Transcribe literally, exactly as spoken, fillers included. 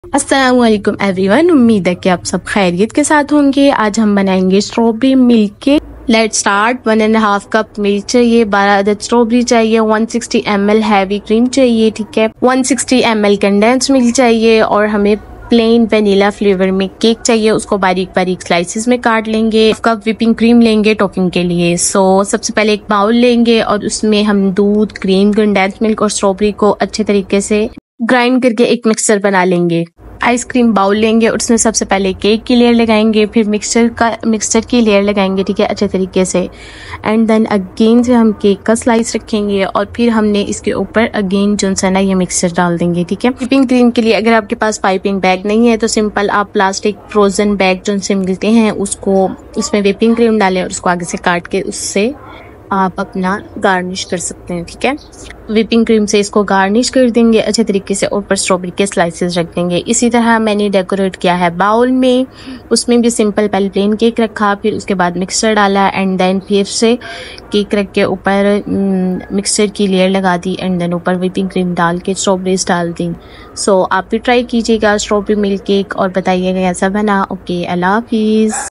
अस्सलामुअलैकुम एवरीवन, उम्मीद है कि आप सब खैरियत के साथ होंगे। आज हम बनाएंगे strawberry milk cake. Let's start. One and half cup milk चाहिए, बारह अदद स्ट्रॉबेरी चाहिए, one sixty M L heavy cream चाहिए, ठीक है, one sixty M L condense milk चाहिए और हमें प्लेन वेनिला फ्लेवर में केक चाहिए। उसको बारीक बारीक स्लाइसेस में काट लेंगे। एक कप व्हिपिंग क्रीम लेंगे टॉपिंग के लिए। सो so, सबसे पहले एक बाउल लेंगे और उसमें हम दूध, क्रीम, कंडेंस मिल्क और स्ट्रॉबेरी को अच्छे तरीके से ग्राइंड करके एक मिक्सचर बना लेंगे। आइसक्रीम बाउल लेंगे और उसमें सबसे पहले केक की लेयर लगाएंगे, फिर मिक्सचर का मिक्सचर की लेयर लगाएंगे, ठीक है, अच्छे तरीके से। एंड देन अगेन से हम केक का स्लाइस रखेंगे और फिर हमने इसके ऊपर अगेन जो है ना ये मिक्सचर डाल देंगे, ठीक है। व्हिपिंग क्रीम के लिए अगर आपके पास पाइपिंग बैग नहीं है तो सिंपल आप प्लास्टिक फ्रोजन बैग जो से मिलते हैं उसको उसमें व्हिपिंग क्रीम डालें और उसको आगे से काट के उससे आप अपना गार्निश कर सकते हैं, ठीक है। व्हिपिंग क्रीम से इसको गार्निश कर देंगे अच्छे तरीके से, ऊपर स्ट्रॉबेरी के स्लाइसेस रख देंगे। इसी तरह मैंने डेकोरेट किया है बाउल में, उसमें भी सिंपल पहले प्लेन केक रखा, फिर उसके बाद मिक्सचर डाला एंड देन फिर से केक रख के ऊपर मिक्सचर की लेयर लगा दी एंड देन ऊपर व्हिपिंग क्रीम डाल के स्ट्रॉबेरीज डाल दी। सो आप भी ट्राई कीजिएगा स्ट्रॉबेरी मिल्क केक और बताइएगा कैसा बना। ओके, अल्लाह हाफिज़।